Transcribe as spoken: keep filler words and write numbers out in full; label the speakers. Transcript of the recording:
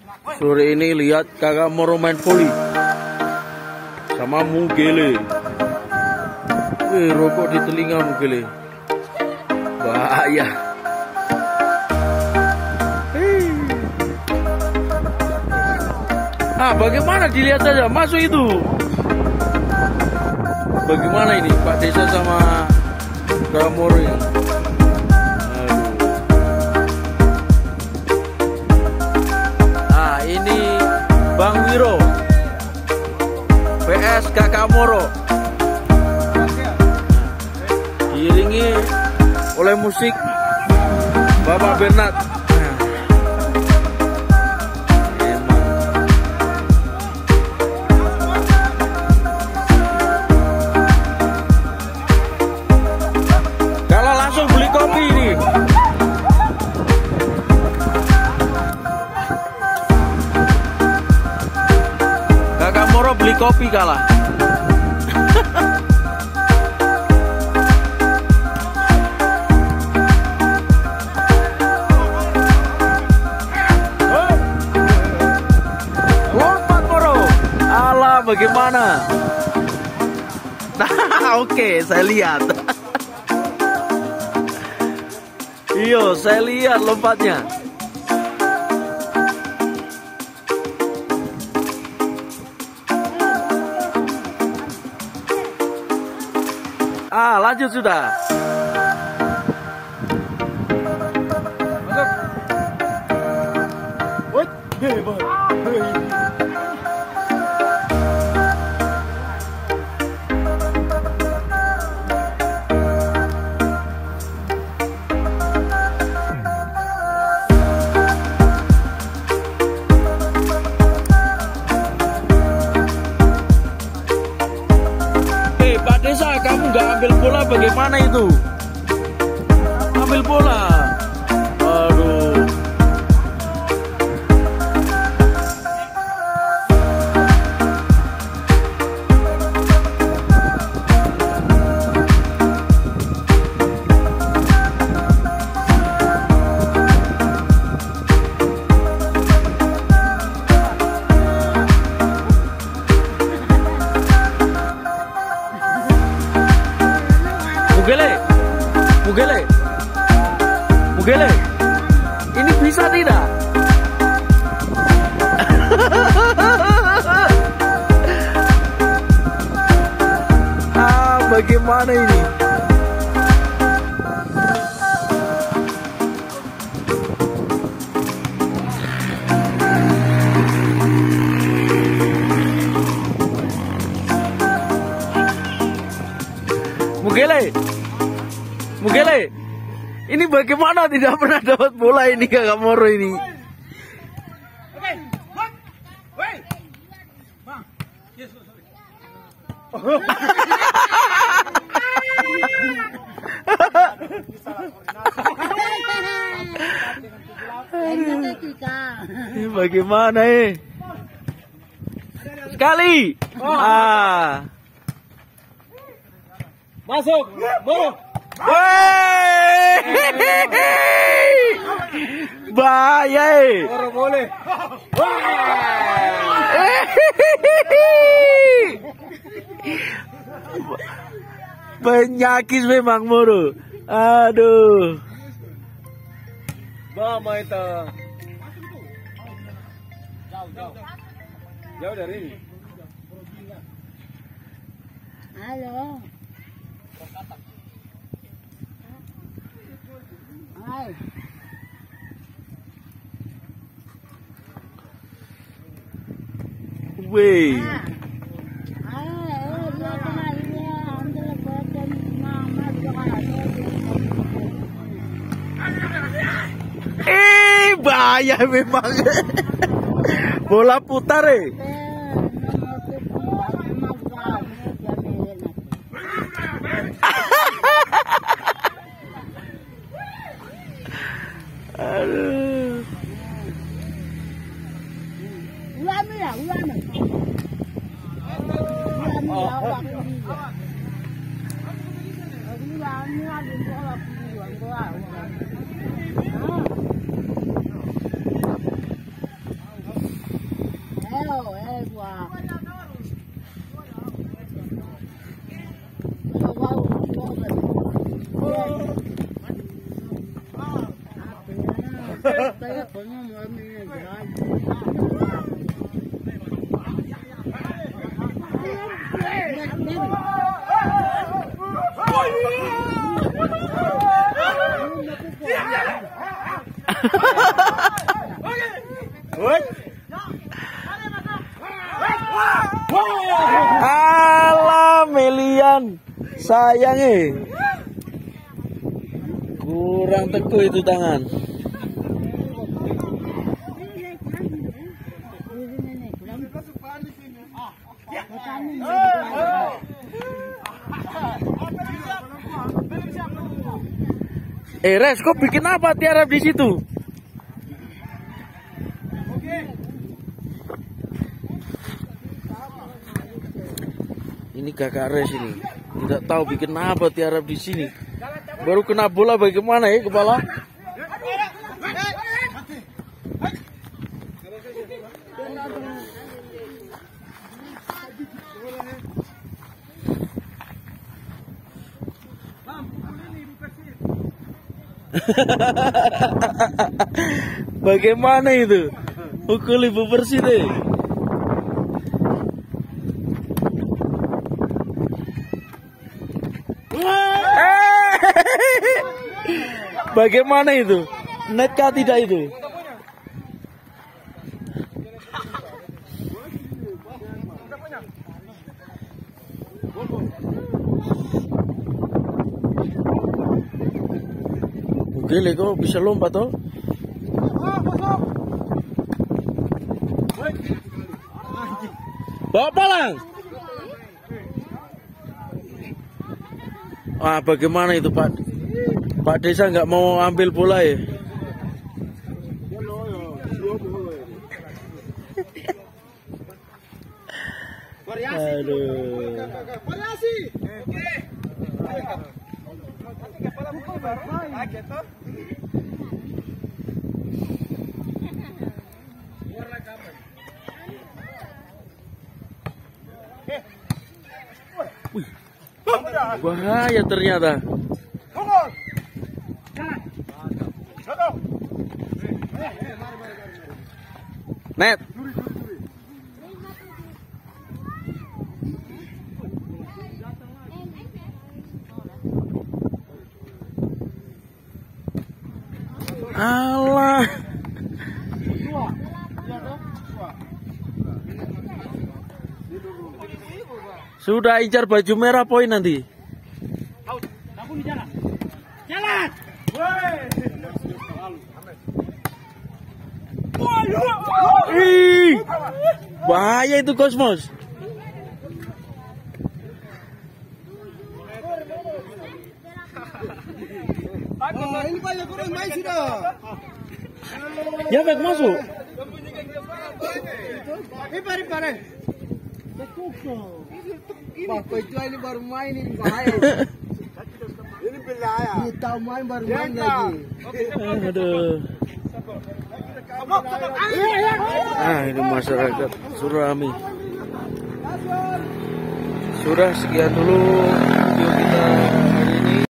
Speaker 1: Sore ini lihat kakak Moro main voli sama Mugele. Wih, rokok di telinga Mugele. Bahaya. Hei. Ah, bagaimana dilihat saja masuk itu? Bagaimana ini Pak Desa sama kakak Moro ini? Ini Bang Wiro V S Kakak Moro, diiringi oleh musik Bapak Bernard. Kalau langsung beli kopi ini. Beli kopi kalah. Lompat Moro. Alah, bagaimana? Nah, oke, saya lihat. Iyo, saya lihat lompatnya. Ah, lanjut sudah. Pak Desa, kamu nggak ambil bola bagaimana itu? Ambil bola. Aduh. Mugele, Mugele, Mugele, ini bisa tidak? Ah, bagaimana ini? Mugele, Mugele, ini bagaimana tidak pernah dapat bola ini kakak Moro ini? Ini bagaimana eh? Sekali. Ah.
Speaker 2: Masuk, Moro.
Speaker 1: Wey, bahaya.
Speaker 2: Moro boleh.
Speaker 1: Penyakit memang Moro. Aduh.
Speaker 2: Mama itu. Jauh, jauh. Jauh dari ini.
Speaker 3: Halo. Hai.
Speaker 1: Weh. Eh, bahaya memang. Bola putar eh. Aduh.
Speaker 3: Ulan ya, ulan. Ulan ya, eh gua. Wow,
Speaker 1: Alah Melian, sayang eh. Kurang teguh itu tangan. Eh Res, kok bikin apa tiarap di situ? Ini kakak Res ini tidak tahu bikin apa tiarap di sini. Baru kena bola bagaimana ya kepala? Bagaimana itu? Pukul ibu bersih deh. Bagaimana itu? Netkah tidak itu? Gile kok bisa lompat toh? Bawa palang. Ah, bagaimana itu Pak? Pak Desa nggak mau ambil bola ya? Aduh. Wih, bahaya ternyata. Net. Alah. Sudah incar baju merah poin nanti.
Speaker 2: Jalan.
Speaker 1: Ih, bahaya itu Kosmos.
Speaker 2: Oh, ini banyak orang main sudah.
Speaker 1: Ya baik masuk.
Speaker 2: Ini pare pare. Wah, itu ini baru main ini bahaya. Ini bahaya. Ini tahu main baru main lagi.
Speaker 1: Aduh. Ah, ini masyarakat Surami. Sudah sekian dulu video kita.